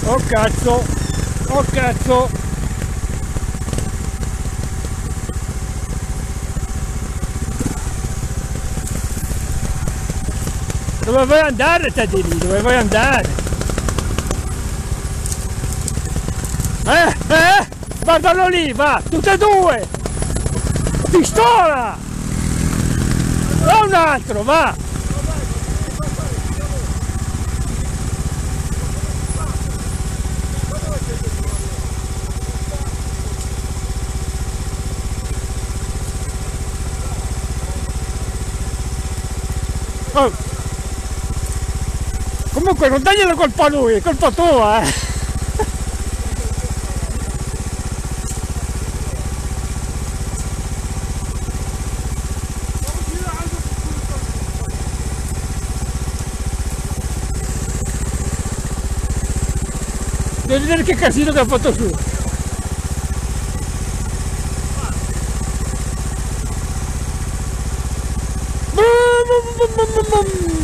Oh cazzo! Oh cazzo! Dove vuoi andare te di lì? Dove vuoi andare? Guardalo lì, va! Tutte e due! Pistola! Va un altro, va! Oh. Comunque non dagli la colpa a lui, è colpa tua, eh! Devi vedere che casino che ha fatto su!